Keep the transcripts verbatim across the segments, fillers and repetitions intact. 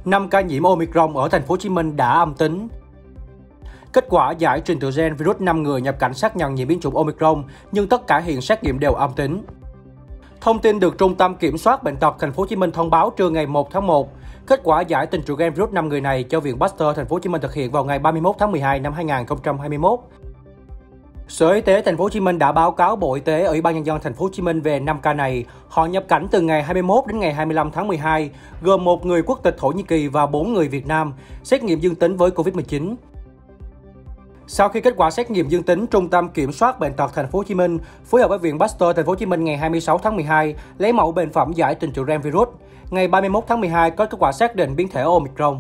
năm ca nhiễm Omicron ở thành phố Hồ Chí Minh đã âm tính. Kết quả giải trình tự gen virus năm người nhập cảnh xác nhận nhiễm biến chủng Omicron, nhưng tất cả hiện xét nghiệm đều âm tính. Thông tin được Trung tâm Kiểm soát Bệnh tật thành phố Hồ Chí Minh thông báo trưa ngày một tháng một. Kết quả giải trình tự gen virus năm người này cho Viện Pasteur thành phố Hồ Chí Minh thực hiện vào ngày ba mươi mốt tháng mười hai năm hai nghìn không trăm hai mươi mốt. Sở Y tế thành phố Hồ Chí Minh đã báo cáo Bộ Y tế, Ủy ban nhân dân thành phố Hồ Chí Minh về năm ca này. Họ nhập cảnh từ ngày hai mươi mốt đến ngày hai mươi lăm tháng mười hai, gồm một người quốc tịch Thổ Nhĩ Kỳ và bốn người Việt Nam, xét nghiệm dương tính với Covid mười chín. Sau khi kết quả xét nghiệm dương tính, Trung tâm Kiểm soát Bệnh tật thành phố Hồ Chí Minh phối hợp với Viện Pasteur thành phố Hồ Chí Minh ngày hai mươi sáu tháng mười hai lấy mẫu bệnh phẩm giải trình tự gen virus. Ngày ba mươi mốt tháng mười hai có kết quả xác định biến thể Omicron.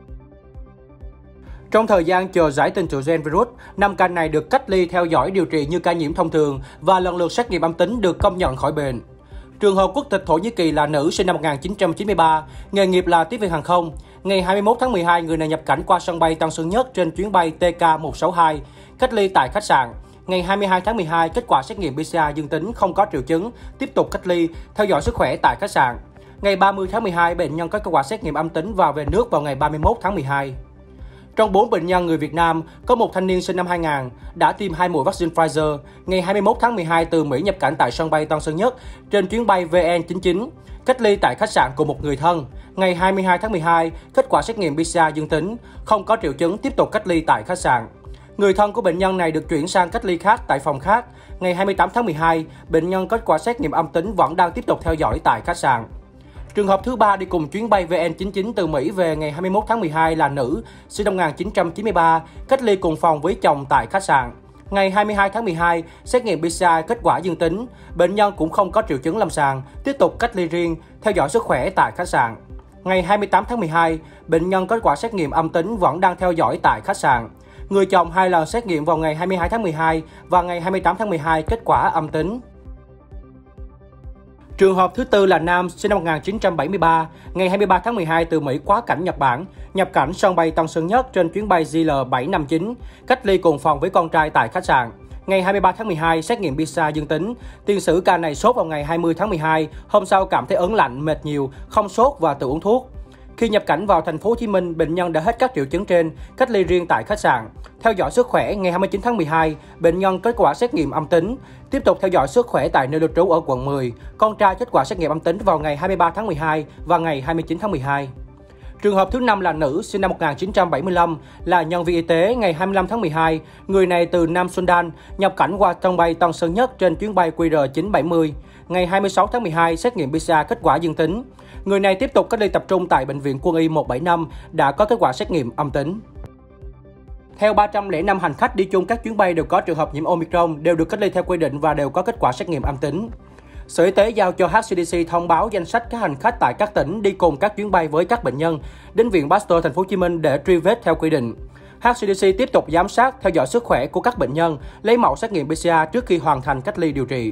Trong thời gian chờ giải trình tự gen virus, năm ca này được cách ly theo dõi điều trị như ca nhiễm thông thường và lần lượt xét nghiệm âm tính được công nhận khỏi bệnh. Trường hợp quốc tịch Thổ Nhĩ Kỳ là nữ, sinh năm một nghìn chín trăm chín mươi ba, nghề nghiệp là tiếp viên hàng không. Ngày hai mươi mốt tháng mười hai, người này nhập cảnh qua sân bay Tân Sơn Nhất trên chuyến bay T K một sáu hai, cách ly tại khách sạn. Ngày hai mươi hai tháng mười hai, kết quả xét nghiệm P C R dương tính, không có triệu chứng, tiếp tục cách ly, theo dõi sức khỏe tại khách sạn. Ngày ba mươi tháng mười hai, bệnh nhân có kết quả xét nghiệm âm tính và về nước vào ngày ba mươi mốt tháng mười hai. Trong bốn bệnh nhân người Việt Nam, có một thanh niên sinh năm hai nghìn đã tiêm hai mũi vaccine Pfizer. Ngày hai mươi mốt tháng mười hai từ Mỹ nhập cảnh tại sân bay Tân Sơn Nhất trên chuyến bay V N chín chín, cách ly tại khách sạn cùng một người thân. Ngày hai mươi hai tháng mười hai, kết quả xét nghiệm P C R dương tính, không có triệu chứng, tiếp tục cách ly tại khách sạn. Người thân của bệnh nhân này được chuyển sang cách ly khác tại phòng khác. Ngày hai mươi tám tháng mười hai, bệnh nhân kết quả xét nghiệm âm tính vẫn đang tiếp tục theo dõi tại khách sạn. Trường hợp thứ ba đi cùng chuyến bay V N chín chín từ Mỹ về ngày hai mươi mốt tháng mười hai là nữ, sinh năm một nghìn chín trăm chín mươi ba, cách ly cùng phòng với chồng tại khách sạn. Ngày hai mươi hai tháng mười hai, xét nghiệm P C R kết quả dương tính, bệnh nhân cũng không có triệu chứng lâm sàng, tiếp tục cách ly riêng, theo dõi sức khỏe tại khách sạn. Ngày hai mươi tám tháng mười hai, bệnh nhân kết quả xét nghiệm âm tính vẫn đang theo dõi tại khách sạn. Người chồng hai lần xét nghiệm vào ngày hai mươi hai tháng mười hai và ngày hai mươi tám tháng mười hai kết quả âm tính. Trường hợp thứ tư là nam, sinh năm một nghìn chín trăm bảy mươi ba, ngày hai mươi ba tháng mười hai từ Mỹ quá cảnh Nhật Bản, nhập cảnh sân bay Tân Sơn Nhất trên chuyến bay G L bảy năm chín, cách ly cùng phòng với con trai tại khách sạn. Ngày hai mươi ba tháng mười hai, xét nghiệm P C R dương tính. Tiền sử ca này sốt vào ngày hai mươi tháng mười hai, hôm sau cảm thấy ớn lạnh, mệt nhiều, không sốt và tự uống thuốc. Khi nhập cảnh vào thành phố Hồ Chí Minh, bệnh nhân đã hết các triệu chứng trên, cách ly riêng tại khách sạn. Theo dõi sức khỏe, ngày hai mươi chín tháng mười hai, bệnh nhân kết quả xét nghiệm âm tính, tiếp tục theo dõi sức khỏe tại nơi lưu trú ở quận mười. Con trai kết quả xét nghiệm âm tính vào ngày hai mươi ba tháng mười hai và ngày hai mươi chín tháng mười hai. Trường hợp thứ năm là nữ, sinh năm một nghìn chín trăm bảy mươi lăm, là nhân viên y tế. Ngày hai mươi lăm tháng mười hai, người này từ Nam Sudan nhập cảnh qua sân bay Tân Sơn Nhất trên chuyến bay Q R chín bảy mươi. Ngày hai mươi sáu tháng mười hai, xét nghiệm P C R kết quả dương tính. Người này tiếp tục cách ly tập trung tại Bệnh viện Quân y một bảy năm, đã có kết quả xét nghiệm âm tính. Theo ba trăm lẻ năm hành khách đi chung các chuyến bay đều có trường hợp nhiễm Omicron, đều được cách ly theo quy định và đều có kết quả xét nghiệm âm tính. Sở Y tế giao cho H C D C thông báo danh sách các hành khách tại các tỉnh đi cùng các chuyến bay với các bệnh nhân đến Viện Pasteur thành phố Hồ Chí Minh để truy vết theo quy định. H C D C tiếp tục giám sát, theo dõi sức khỏe của các bệnh nhân, lấy mẫu xét nghiệm P C R trước khi hoàn thành cách ly điều trị.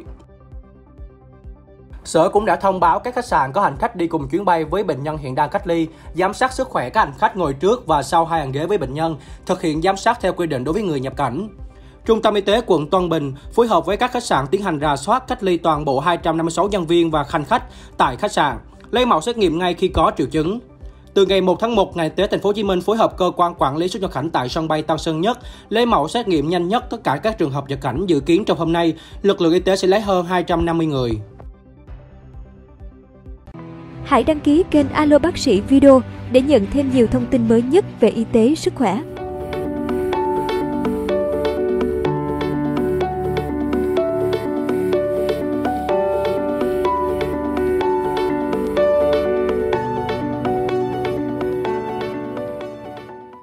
Sở cũng đã thông báo các khách sạn có hành khách đi cùng chuyến bay với bệnh nhân hiện đang cách ly, giám sát sức khỏe các hành khách ngồi trước và sau hai hàng ghế với bệnh nhân, thực hiện giám sát theo quy định đối với người nhập cảnh. Trung tâm Y tế quận Tân Bình phối hợp với các khách sạn tiến hành rà soát, cách ly toàn bộ hai trăm năm mươi sáu nhân viên và hành khách tại khách sạn, lấy mẫu xét nghiệm ngay khi có triệu chứng. Từ ngày một tháng một, ngành y tế thành phố Hồ Chí Minh phối hợp cơ quan quản lý xuất nhập cảnh tại sân bay Tân Sơn Nhất lấy mẫu xét nghiệm nhanh nhất tất cả các trường hợp nhập cảnh. Dự kiến trong hôm nay, lực lượng y tế sẽ lấy hơn hai trăm năm mươi người. Hãy đăng ký kênh Alo Bác sĩ Video để nhận thêm nhiều thông tin mới nhất về y tế, sức khỏe.